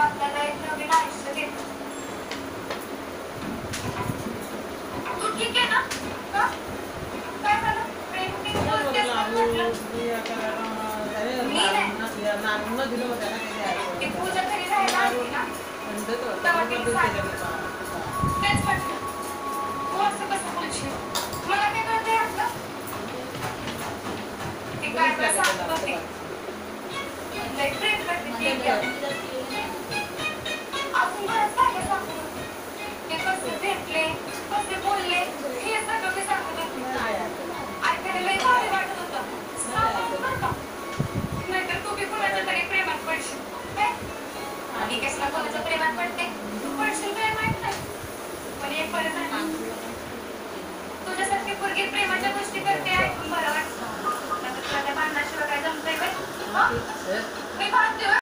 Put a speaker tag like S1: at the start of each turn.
S1: आपल्याला एक नवीन आयुष्य देतो. तू ठीक आहे ना? का? काय झालं? प्रेम बिम बोलतेस का म्हटलं? मी नाही. ती पूजा घरी राहायला आली ना, तेव्हा तिने सांगितलं. तेच म्हटलं. तू असं कसं बोलशील? मला काय कळतंय यातलं? ती काय काय सांगत होती. लय प्रेम करते ती एकट्यावर. अजून बरंच काय काय सांगत होती. ते कसे भेटले, कसे बोलले, हे सगळं मी सांगत होती. ऐकायला लय भारी वाटत होतं. सांगून बरं का? नाहीतर तू बी कुणाच्या तरी प्रेमात पडशील. काय? आणि कशाला कोणाच्या प्रेमात पडते? तू पडशील काय माहित नाही. पण एक बरं झालं. तुझ्यासारखी पोरगी प्रेमाच्या गोष्टी करते ऐकून बरं वाटतं. नाहीतर तुला त्या भांडणाशिवाय काय जमतंय काय? हं? मी भांडते